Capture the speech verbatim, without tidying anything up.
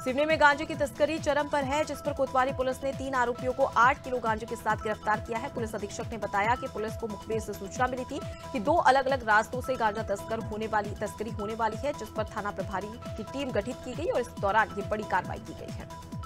सिवनी में गांजे की तस्करी चरम पर है, जिस पर कोतवाली पुलिस ने तीन आरोपियों को आठ किलो गांजे के साथ गिरफ्तार किया है। पुलिस अधीक्षक ने बताया कि पुलिस को मुखबिर से सूचना मिली थी कि दो अलग अलग रास्तों से गांजा तस्कर होने वाली तस्करी होने वाली है, जिस पर थाना प्रभारी की टीम गठित की गई और इस दौरान ये बड़ी कार्रवाई की गई है।